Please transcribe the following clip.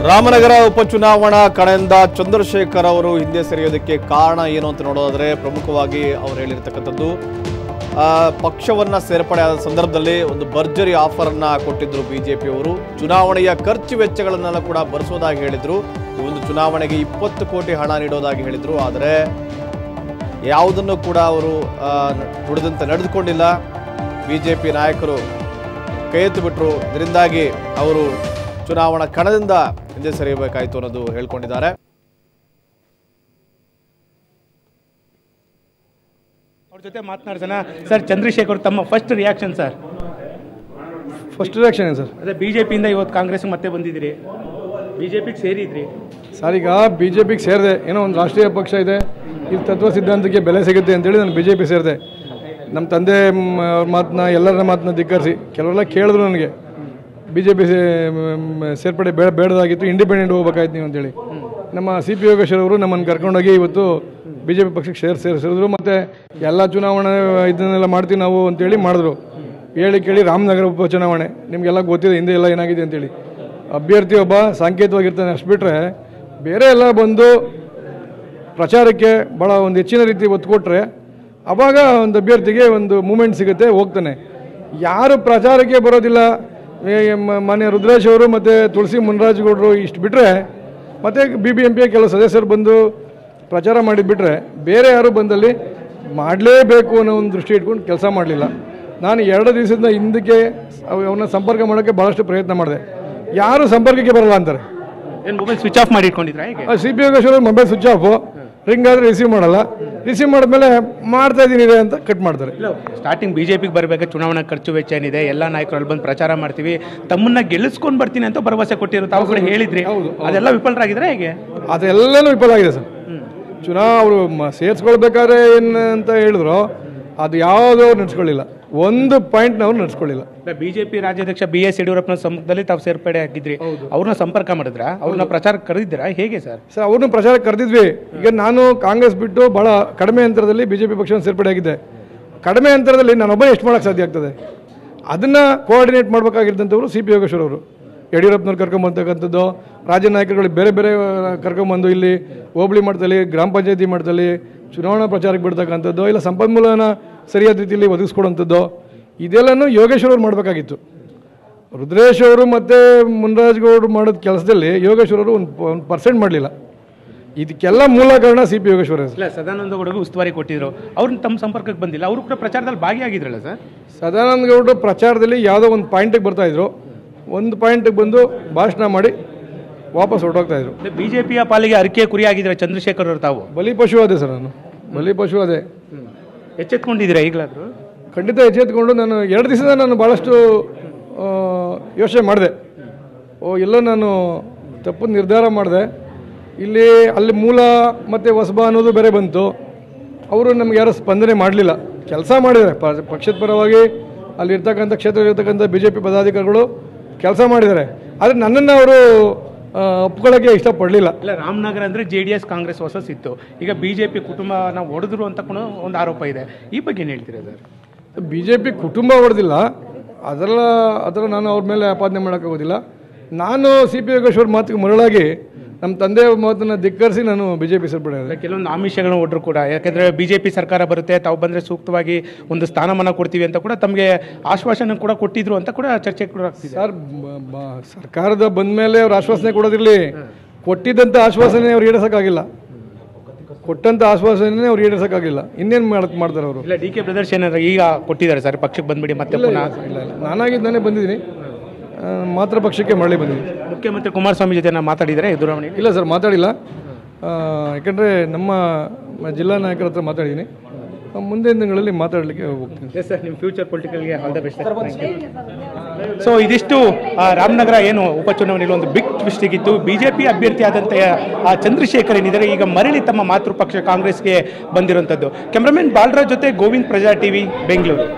ರಾಮನಗರ ಉಪಚುನಾವಣಾ ಕಣದಿಂದ ಚಂದ್ರಶೇಖರ್ ಅವರು ಹಿಂದೆ ಸರಿಯೋದಕ್ಕೆ ಕಾರಣ ಏನು ಅಂತ ನೋಡೋದಾದ್ರೆ ಪ್ರಮುಖವಾಗಿ ಅವರು ಹೇಳಿರ್ತಕ್ಕಂಥದ್ದು ಪಕ್ಷವನ್ನ ಸೇರ್ಪಡೆ ಆದ ಸಂದರ್ಭದಲ್ಲಿ ಒಂದು ಭರ್ಜರಿ ಆಫರ್ ಅನ್ನ ಕೊಟ್ಟಿದ್ರು ಬಿಜೆಪಿಯವರು. ಚುನಾವಣೆಯ ಖರ್ಚು ವೆಚ್ಚಗಳನ್ನೆಲ್ಲ ಕೂಡ ಭರಿಸೋದಾಗಿ ಹೇಳಿದ್ರು. ಈ ಒಂದು ಚುನಾವಣೆಗೆ 20 ಕೋಟಿ ಹಣ ನೀಡೋದಾಗಿ ಹೇಳಿದ್ರು. ಆದರೆ ಯಾವುದನ್ನು ಕೂಡ ಅವರು ನುಡಿದಂತೆ ನಡೆದುಕೊಂಡಿಲ್ಲ. ಬಿಜೆಪಿ ನಾಯಕರು ಕೈ ಎತ್ತು ಬಿಟ್ಟರು. ಇದರಿಂದಾಗಿ ಅವರು ಚುನಾವಣಾ ಕಣದಿಂದ ಹಿಂದೆ ಸರಿಯಬೇಕಾಯಿತು ಅನ್ನೋದು ಹೇಳ್ಕೊಂಡಿದ್ದಾರೆ. ಅವ್ರ ಜೊತೆ ಮಾತನಾಡ್ಸೋಣ. ಸರ್, ಚಂದ್ರಶೇಖರ್ ತಮ್ಮ first reaction sir? First reaction sir, ಅದೇ ಬಿಜೆಪಿಯಿಂದ ಇವತ್ತು ಕಾಂಗ್ರೆಸ್ ಮತ್ತೆ ಬಂದಿದ್ದೀರಿ, ಬಿಜೆಪಿಗೆ ಸೇರಿದ್ರಿ ಸರ್. ಈಗ ಬಿಜೆಪಿಗೆ ಸೇರಿದೆ, ಏನೋ ಒಂದು ರಾಷ್ಟ್ರೀಯ ಪಕ್ಷ ಇದೆ, ಈ ತತ್ವ ಸಿದ್ಧಾಂತಕ್ಕೆ ಬೆಲೆ ಸಿಗುತ್ತೆ ಅಂತೇಳಿ ನಾನು ಬಿಜೆಪಿ ಸೇರಿದೆ. ನಮ್ಮ ತಂದೆ ಮಾತನ್ನ ಎಲ್ಲರ ಮಾತನ್ನ ಧಿಕ್ಕರಿಸಿ ಕೆಲವರೆಲ್ಲ ಕೇಳಿದ್ರು ನನಗೆ ಬಿಜೆಪಿ ಸೇರ್ಪಡೆ ಬೇಡದಾಗಿತ್ತು, ಇಂಡಿಪೆಂಡೆಂಟ್ ಹೋಗ್ಬೇಕಾಯ್ತು ನೀವು ಅಂತೇಳಿ. ನಮ್ಮ ಸಿ ಪಿ ಯೋಗೇಶ್ವರ್ ಅವರು ನಮ್ಮನ್ನು ಕರ್ಕೊಂಡೋಗಿ ಇವತ್ತು ಬಿಜೆಪಿ ಪಕ್ಷಕ್ಕೆ ಸೇರಿಸಿದ್ರು. ಮತ್ತು ಎಲ್ಲ ಚುನಾವಣೆ ಇದನ್ನೆಲ್ಲ ಮಾಡ್ತೀವಿ ನಾವು ಅಂತೇಳಿ ಮಾಡಿದ್ರು. ಹೇಳಿ ಕೇಳಿ ರಾಮನಗರ ಉಪಚುನಾವಣೆ ನಿಮಗೆಲ್ಲ ಗೊತ್ತಿದೆ ಹಿಂದೆ ಎಲ್ಲ ಏನಾಗಿದೆ ಅಂತೇಳಿ. ಅಭ್ಯರ್ಥಿ ಒಬ್ಬ ಸಾಂಕೇತಿಕವಾಗಿರ್ತಾನೆ, ಅಷ್ಟು ಬಿಟ್ಟರೆ ಬೇರೆ ಎಲ್ಲ ಬಂದು ಪ್ರಚಾರಕ್ಕೆ ಭಾಳ ಒಂದು ಹೆಚ್ಚಿನ ರೀತಿ ಒತ್ತು ಕೊಟ್ಟರೆ ಆವಾಗ ಒಂದು ಅಭ್ಯರ್ಥಿಗೆ ಒಂದು ಮೂಮೆಂಟ್ ಸಿಗುತ್ತೆ, ಹೋಗ್ತಾನೆ. ಯಾರು ಪ್ರಚಾರಕ್ಕೆ ಬರೋದಿಲ್ಲ, ಮಾನ್ಯ ರುದ್ರೇಶ್ ಅವರು ಮತ್ತು ತುಳಸಿ ಮುನ್ರಾಜಗೌಡರು ಇಷ್ಟು ಬಿಟ್ಟರೆ, ಮತ್ತು BBMP ಕೆಲವು ಸದಸ್ಯರು ಬಂದು ಪ್ರಚಾರ ಮಾಡಿಬಿಟ್ರೆ ಬೇರೆ ಯಾರು ಬಂದಲ್ಲಿ ಮಾಡಲೇಬೇಕು ಅನ್ನೋ ಒಂದು ದೃಷ್ಟಿ ಇಟ್ಕೊಂಡು ಕೆಲಸ ಮಾಡಲಿಲ್ಲ. ನಾನು 2 ದಿವಸದಿಂದ ಹಿಂದಕ್ಕೆ ಅವನ್ನ ಸಂಪರ್ಕ ಮಾಡೋಕ್ಕೆ ಭಾಳಷ್ಟು ಪ್ರಯತ್ನ ಮಾಡಿದೆ. ಯಾರು ಸಂಪರ್ಕಕ್ಕೆ ಬರಲ್ಲ ಅಂತಾರೆ. ಏನು ಮೊಬೈಲ್ ಸ್ವಿಚ್ ಆಫ್ ಮಾಡಿ ಇಟ್ಕೊಂಡಿದ್ರಾ? C P Yogeshwara mobile switch off, ring ಆದರೆ ರಿಸೀವ್ ಮಾಡಲ್ಲ. ರಿಸೀವ್ ಮಾಡಿದ್ಮೇಲೆ ಮಾಡ್ತಾ ಇದ್ದೀನಿ ಅಂತ ಕಟ್ ಮಾಡ್ತಾರೆ. ಸ್ಟಾರ್ಟಿಂಗ್ ಬಿಜೆಪಿಗೆ ಬರಬೇಕು, ಚುನಾವಣಾ ಖರ್ಚು ವೆಚ್ಚ ಏನಿದೆ, ಎಲ್ಲ ನಾಯಕರು ಅಲ್ಲಿ ಬಂದು ಪ್ರಚಾರ ಮಾಡ್ತೀವಿ, ತಮ್ಮನ್ನ ಗೆಲ್ಲಿಸ್ಕೊಂಡು ಬರ್ತೀನಿ ಅಂತ ಭರವಸೆ ಕೊಟ್ಟಿರೋ ತಾವು ಕೂಡ ಹೇಳಿದ್ರಿ. ಅದೆಲ್ಲ ವಿಫಲರಾಗಿದ್ರೆ ಹೇಗೆ? ಅದೆಲ್ಲನೂ ವಿಫಲ ಆಗಿದೆ ಸರ್. ಅವರು ಸೇರಿಸ್ಕೊಳ್ಬೇಕಾದ್ರೆ ಏನು ಅಂತ ಹೇಳಿದ್ರು, ಅದು ಯಾವುದೋ ನಡೆಸ್ಕೊಳ್ಳಿಲ್ಲ, ಒಂದು ಪಾಯಿಂಟ್ ಅವ್ರು ನಡೆಸ್ಕೊಳ್ಳಿಲ್ಲ. ಬಿಜೆಪಿ ರಾಜ್ಯಾಧ್ಯಕ್ಷ BS ಯಡಿಯೂರಪ್ಪನ ಸಮ್ಮುಖದಲ್ಲಿ ತಾವು ಸೇರ್ಪಡೆ ಆಗಿದ್ರಿ, ಅವ್ರನ್ನ ಸಂಪರ್ಕ ಮಾಡಿದ್ರ, ಅವ್ರನ್ನ ಪ್ರಚಾರಕ್ಕೆ ಕರೆದಿದ್ದೀರಾ ಹೇಗೆ ಸರ್? ಸರ್, ಅವ್ರನ್ನ ಪ್ರಚಾರಕ್ಕೆ ಕರೆದಿದ್ವಿ. ಈಗ ನಾನು ಕಾಂಗ್ರೆಸ್ ಬಿಟ್ಟು ಬಹಳ ಕಡಿಮೆ ಅಂತರದಲ್ಲಿ ಬಿಜೆಪಿ ಪಕ್ಷವನ್ನು ಸೇರ್ಪಡೆ ಆಗಿದ್ದೆ. ಕಡಿಮೆ ಅಂತರದಲ್ಲಿ ನಾನೊಬ್ಬನೇ ಎಷ್ಟು ಮಾಡೋಕ್ಕೆ ಸಾಧ್ಯ ಆಗ್ತದೆ? ಅದನ್ನು ಕೋಆರ್ಡಿನೇಟ್ ಮಾಡಬೇಕಾಗಿದ್ದಂಥವ್ರು ಸಿ ಪಿ ಯೋಗೇಶ್ವರ್ ಅವರು. ಯಡಿಯೂರಪ್ಪನವ್ರು ಕರ್ಕೊಂಬರ್ತಕ್ಕಂಥದ್ದು, ರಾಜ್ಯ ನಾಯಕರುಗಳು ಬೇರೆ ಬೇರೆ ಕರ್ಕೊಂಬಂದು ಇಲ್ಲಿ ಹೋಬಳಿ ಮಟ್ಟದಲ್ಲಿ, ಗ್ರಾಮ ಪಂಚಾಯತಿ ಮಟ್ಟದಲ್ಲಿ ಚುನಾವಣಾ ಪ್ರಚಾರಕ್ಕೆ ಬಿಡ್ತಕ್ಕಂಥದ್ದು, ಇಲ್ಲ ಸಂಪನ್ಮೂಲನ ಸರಿಯಾದ ರೀತಿಯಲ್ಲಿ ಒದಗಿಸ್ಕೊಡೋಂಥದ್ದು, ಇದೆಲ್ಲನೂ ಯೋಗೇಶ್ವರ್ ಅವ್ರು ಮಾಡಬೇಕಾಗಿತ್ತು. ರುದ್ರೇಶ್ ಅವರು ಮತ್ತು ಮುನ್ರಾಜಗೌಡರು ಮಾಡೋದು ಕೆಲಸದಲ್ಲಿ ಯೋಗೇಶ್ವರ್ ಅವರು 1% ಮಾಡಲಿಲ್ಲ. ಇದಕ್ಕೆಲ್ಲ ಮೂಲ ಕಾರಣ ಸಿ ಪಿ ಯೋಗೇಶ್ವರ. ಇಲ್ಲ, ಸದಾನಂದ ಗೌಡರು ಉಸ್ತುವಾರಿ ಕೊಟ್ಟಿದ್ರು, ಅವ್ರನ್ನ ತಮ್ಮ ಸಂಪರ್ಕಕ್ಕೆ ಬಂದಿಲ್ಲ, ಅವರು ಕೂಡ ಪ್ರಚಾರದಲ್ಲಿ ಭಾಗಿಯಾಗಿದ್ರಲ್ಲ ಸರ್? ಸದಾನಂದ ಗೌಡರು ಪ್ರಚಾರದಲ್ಲಿ ಯಾವುದೋ ಒಂದು ಪಾಯಿಂಟಿಗೆ ಬರ್ತಾಯಿದ್ರು, ಒಂದು ಪಾಯಿಂಟಿಗೆ ಬಂದು ಭಾಷಣ ಮಾಡಿ ವಾಪಸ್ ಹೊರಟೋಗ್ತಾಯಿದ್ರು. ಬಿಜೆಪಿಯ ಪಾಲಿಗೆ ಅರಿಕೆ ಕುರಿ ಆಗಿದ್ರೆ ಚಂದ್ರಶೇಖರ್ ಅವರು ತಾವು ಬಲಿಪಶು ಅದೇ ಸರ್. ನಾನು ಬಲಿಪಶು ಅದೇ. ಎಚ್ಚೆತ್ಕೊಂಡಿದ್ದೀರಾ ಈಗಲಾದರೂ? ಖಂಡಿತ ಎಚ್ಚೆತ್ಕೊಂಡು ನಾನು 2 ದಿವಸದ ನಾನು ಭಾಳಷ್ಟು ಯೋಚನೆ ಮಾಡಿದೆ. ಎಲ್ಲೋ ನಾನು ತಪ್ಪು ನಿರ್ಧಾರ ಮಾಡಿದೆ. ಅಲ್ಲಿ ಮೂಲ ಮತ್ತು ಹೊಸಬ ಅನ್ನೋದು ಬೇರೆ ಬಂತು. ಅವರು ನಮ್ಗೆ ಯಾರು ಸ್ಪಂದನೆ ಮಾಡಲಿಲ್ಲ. ಕೆಲಸ ಮಾಡಿದ್ದಾರೆ ಪಕ್ಷದ ಪರವಾಗಿ, ಅಲ್ಲಿರ್ತಕ್ಕಂಥ ಕ್ಷೇತ್ರದಲ್ಲಿರ್ತಕ್ಕಂಥ BJP ಪದಾಧಿಕಾರಿಗಳು ಕೆಲಸ ಮಾಡಿದ್ದಾರೆ. ಆದರೆ ನನ್ನನ್ನು ಅವರು ಒಪ್ಕೊಳ್ಳೋಕ್ಕೆ ಇಷ್ಟಪಡಲಿಲ್ಲ. ಇಲ್ಲ, ರಾಮನಗರ ಅಂದರೆ JDS ಕಾಂಗ್ರೆಸ್ ಹೊಸಸ್ ಇತ್ತು, ಈಗ ಬಿಜೆಪಿ ಕುಟುಂಬ ನಾವು ಹೊಡೆದ್ರು ಅಂತ ಕೂಡ ಒಂದು ಆರೋಪ ಇದೆ. ಈ ಬಗ್ಗೆ ಏನು ಹೇಳ್ತೀರಾ ಸರ್? BJP ಕುಟುಂಬ ಹೊಡೆದಿಲ್ಲ, ಅದರ ನಾನು ಅವ್ರ ಮೇಲೆ ಆಪಾದನೆ ಮಾಡೋಕ್ಕಾಗೋದಿಲ್ಲ. ನಾನು ಸಿ ಪಿ ಯೋಗೇಶ್ವರ್ ಮಾತಿಗೆ ಮರಳಾಗಿ ನಮ್ಮ ತಂದೆ ಮಾತನ್ನು ಧಿಕ್ಕರಿಸಿ ನಾನು BJP ಸೇರ್ಪಡೆ. ಕೆಲವೊಂದು ಆಮಿಷಗಳನ್ನ ಒಡ್ರು ಕೂಡ, ಯಾಕೆಂದರೆ BJP ಸರ್ಕಾರ ಬರುತ್ತೆ, ತಾವು ಬಂದರೆ ಸೂಕ್ತವಾಗಿ ಒಂದು ಸ್ಥಾನಮಾನ ಕೊಡ್ತೀವಿ ಅಂತ ಕೂಡ ತಮಗೆ ಆಶ್ವಾಸನೆ ಕೂಡ ಕೊಟ್ಟಿದ್ರು ಅಂತ ಕೂಡ ಚರ್ಚೆ ಕೂಡ ಆಗ್ತಿದೆ ಸರ್. ಸರ್ಕಾರದ ಬಂದ ಮೇಲೆ ಅವ್ರು ಆಶ್ವಾಸನೆ ಕೊಡೋದಿರಲಿ, ಕೊಟ್ಟಿದ್ದಂಥ ಆಶ್ವಾಸನೆ ಅವ್ರು ಈಡೇರಿಸೋಕ್ಕಾಗಿಲ್ಲ. ಕೊಟ್ಟಂಥ ಆಶ್ವಾಸನೆ ಅವ್ರು ಈಡೇರಿಸೋಕ್ಕಾಗಿಲ್ಲ. ಇನ್ನೇನು ಮಾಡ್ತಾರೆ ಅವರು? ಇಲ್ಲ, DK ಬ್ರದರ್ಸ್ ಏನಾದ್ರು ಈಗ ಕೊಟ್ಟಿದ್ದಾರೆ ಸರ್, ಪಕ್ಷಕ್ಕೆ ಬಂದ್ಬಿಡಿ ಮತ್ತೆ ಪುನಃ? ಇಲ್ಲ, ನಾನೇ ಬಂದಿದ್ದೀನಿ, ಮಾತ್ರ ಪಕ್ಷಕ್ಕೆ ಮರಳಿ ಬಂದಿದ್ದೀನಿ. ಮುಖ್ಯಮಂತ್ರಿ ಕುಮಾರಸ್ವಾಮಿ ಜೊತೆ ನಾನು ಮಾತಾಡಿದರೆ ದೂರವಾಣಿ? ಇಲ್ಲ ಸರ್, ಮಾತಾಡಿಲ್ಲ. ಯಾಕಂದರೆ ನಮ್ಮ ಜಿಲ್ಲಾ ನಾಯಕರ ಹತ್ರ ಮಾತಾಡಿದ್ದೀನಿ. ಮುಂದಿನ ದಿನಗಳಲ್ಲಿ ಮಾತಾಡಲಿಕ್ಕೆ ಹೋಗ್ತೀನಿ. ಎಸ್ ಸರ್, ನಿಮ್ಮ ಫ್ಯೂಚರ್ ಪೊಲಿಟಿಕಲ್ಗೆ ಆಲ್ ದ ಬೆಸ್ಟ್. ಸೊ ಇದಿಷ್ಟು ರಾಮನಗರ ಏನು ಉಪಚುನಾವಣೆಯಲ್ಲಿ ಒಂದು ಬಿಗ್ ಟ್ವಿಸ್ಟ್ ಇತ್ತು. BJP ಅಭ್ಯರ್ಥಿ ಆದಂಥ ಚಂದ್ರಶೇಖರ್ ಏನಿದ್ದಾರೆ ಈಗ ಮರಳಿ ತಮ್ಮ ಮಾತೃಪಕ್ಷ ಕಾಂಗ್ರೆಸ್ಗೆ ಬಂದಿರುವಂಥದ್ದು. ಕ್ಯಾಮ್ರಾಮನ್ ಬಾಲರಾಜ್ ಜೊತೆ ಗೋವಿಂದ್, ಪ್ರಜಾ TV, ಬೆಂಗಳೂರು.